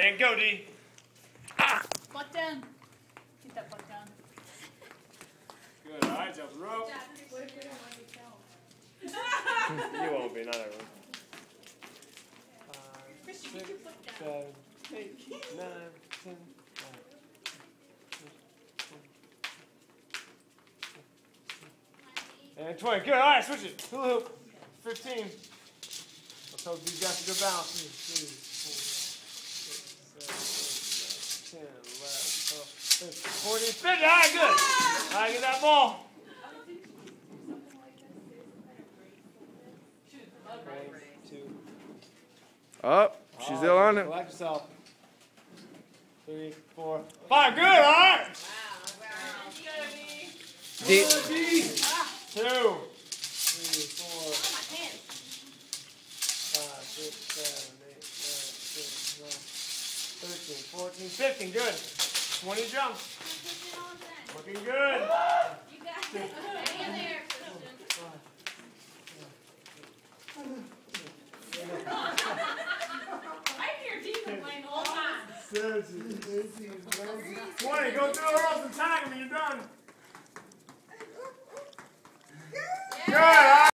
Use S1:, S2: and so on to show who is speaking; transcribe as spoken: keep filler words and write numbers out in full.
S1: And go, D. Ah.
S2: Butt down. Keep that butt down.
S1: Good, all right, jump the rope. You won't be, not everyone. Five, six, seven, eight, nine, ten, and twenty. Good, all right, switch it. Hula hoop. fifteen. Let's hope these guys have good balance. Two, three, four, six, seven, eight, nine, ten, eleven, twelve, thirteen, fourteen, fifteen. All right, good. All right, get that ball.
S3: Up. Oh, she's still on it.
S1: Collect yourself. Three, four, five. Good, all right.
S2: Wow. Wow.
S3: D.
S1: Two. Three, four. Five, six, seven, eight, nine, ten, eleven, thirteen, fourteen, fifteen. Good. twenty jumps. Looking good.
S2: You got it. Hang in there, Christian. I hear D complain all the time.
S1: twenty. Go through the hurdles and tag him and you're done.